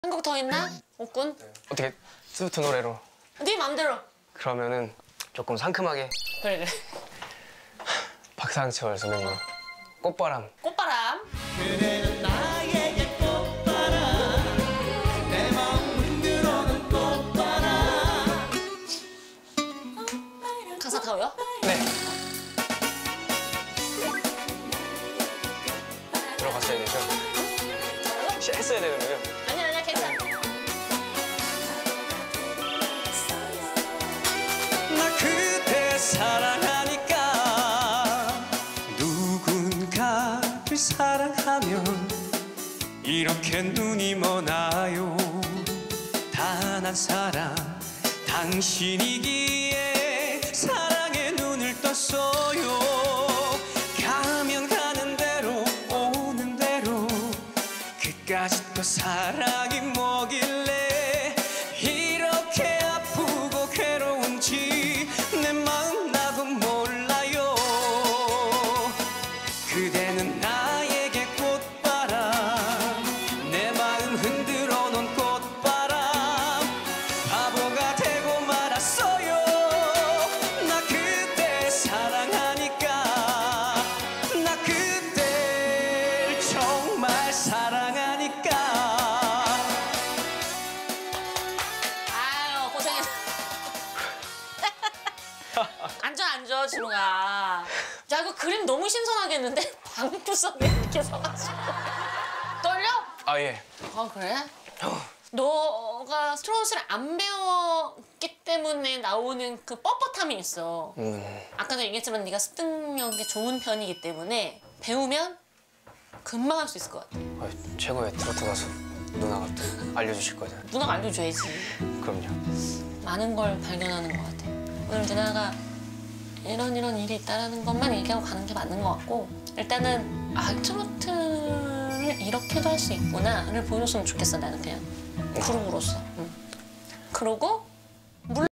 한 곡 더 있나? 옥군? 어떻게 스위트 노래로? 네 맘대로. 그러면은 조금 상큼하게 그래 그래. 박상철 선배님 꽃바람. 꽃바람. 그대는 나에게 꽃바람 내 마음 흔들어는 꽃바람. 가사 다 외워? 네. 들어갔어야 되죠? 했어야 되는 거예요? 아니야 괜찮아. 나 그대 사랑하니까 누군가를 사랑하면 이렇게 눈이 머나요. 단 한 사람 당신이기에 사랑의 눈을 떴어요. 가면 가는 대로 오는 대로 그까짓 거 사랑이 뭐길래 이렇게 아프고 괴로운지 내 마음 나도 몰라요. 그대는 나에게 꽃바람 내 마음 흔들어 놓은 꽃바람 바보가 되고 말았어요. 나 그대 사랑하니까 나 그댈 정말 사랑하니까. 아유 고생했어. 앉아 진우가. 야 이거 그림 너무 신선하겠는데? 방구석에 이렇게 서가지고. 떨려? 아 예. 아 그래? 너가 트롯을 안 배웠기 때문에 나오는 그 뻣뻣함이 있어. 아까도 얘기했지만 네가 습득력이 좋은 편이기 때문에 배우면 금방 할 수 있을 것 같아. 최고의 트로트 가수 누나가 또 알려주실 거죠. 누나가 알려줘야지. 그럼요. 많은 걸 발견하는 것 같아. 오늘 누나가 이런 일이 있다는 것만 얘기하고 가는 게 맞는 것 같고 일단은 아 트로트를 이렇게도 할 수 있구나를 보여줬으면 좋겠어 나는 그냥 그룹으로서. 그러고